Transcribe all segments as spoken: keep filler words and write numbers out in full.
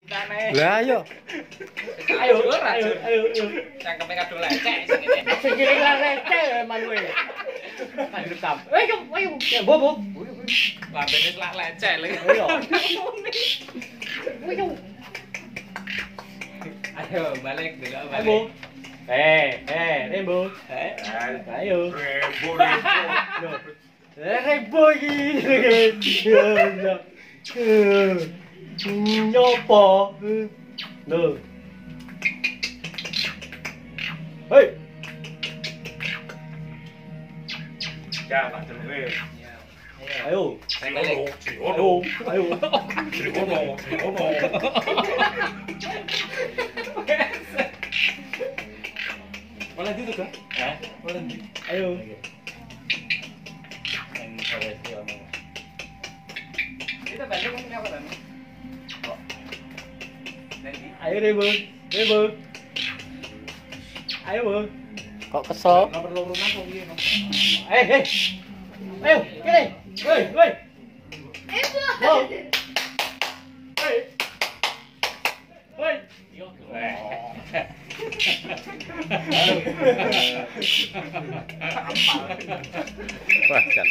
Lah ayo. Ayo, ayo, ayo, ayo. Cangkeme kadung lecek sing ngene. Sing kiri lah lecek man kowe. Kan rekam. Ayo, ayo. Ya, bo, bo. Lambene lak lecek lho. Ayo. Ayo. Ayo balik dulu Ayo, balik. bo. Eh, eh, Rembo. Eh, ayo. Rembo, Rembo. Eh, Rembo iki. Nyopo. Lho. Hei. Ya, Pak Jenenge. Ayo. Balik. Ayo, ayo. Ono, ono. Boleh gitu kan? Hah? Boleh gitu. Ayo. Yang sore sih ono. Kita balik kan apa kan? Ayo Rembo. Rembo. Ayo, Bo. Kok kesel? Nomor loro rumah kok piye, Mas? Eh, eh. Ayo, kene. Woi, woi. Bo. Woi. Woi. Yo. Wah, kan.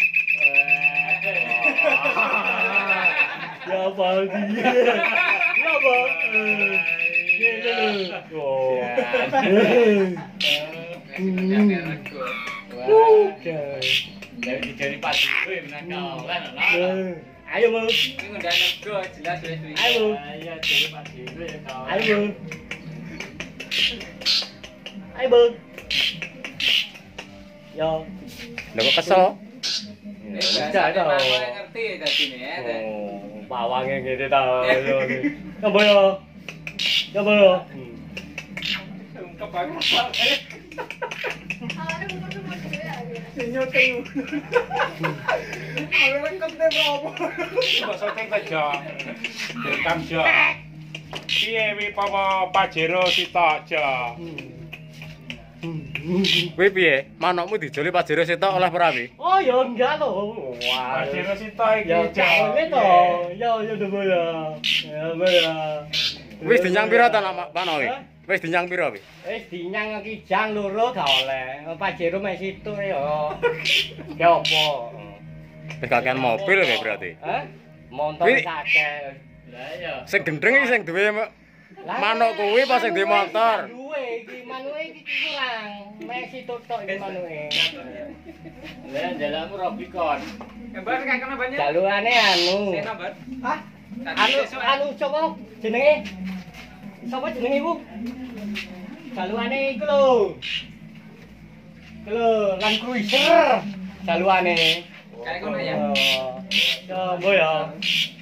Ya Bang dia. Ya Bang. Oh. Dari dari pagi gue menakal kan lah. Ayo Bang. Ini udah nego jelas jelas. Ayo. Ayo dari pagi gue kau. Ayo Bang. Ayo Bang. Yo. Lah kok kesel? Enggak tahu. Ngerti tadi nih ya. Oh, bawangnya gitu tau. Ya boyo. Ya boyo. Ungkap banget. Nyoteng. Ora rekam te opo. Basa teng aja. Rekam jo. Piye wi pama Pajero sitok aja. Kuwi piye? Manukmu dijoli Pajero sitok oleh perawi? Oh ya enggak toh. Wah. Pajero sitok iki Ya aja. jangan toh. Ya ya udah boyo. Ya boyo. Wis dinyang pira ta nak panoke? Wis dinyang pira wi? Wis dinyang kijang loro gak oleh. Pajero mek situ ya. Ya opo? Wis kakean mobil ya berarti. Hah? Motor Wi- sakeh. Lah iya. Sing gendeng iki sing duwe manuk kuwi apa sing duwe motor? Duwe iki manuke iki kurang. Mek situ tok iki manuke. Lah jalanmu Robicon. Gambar kakaknya banyak. Jalurane anu. Saya nomor. Hah? Anu anu coba jenenge. Sapa jenenge iku? Jalurane iku lho. Iku lho, Land Cruiser. Jalurane. Kayak ngono ya. Coba ya.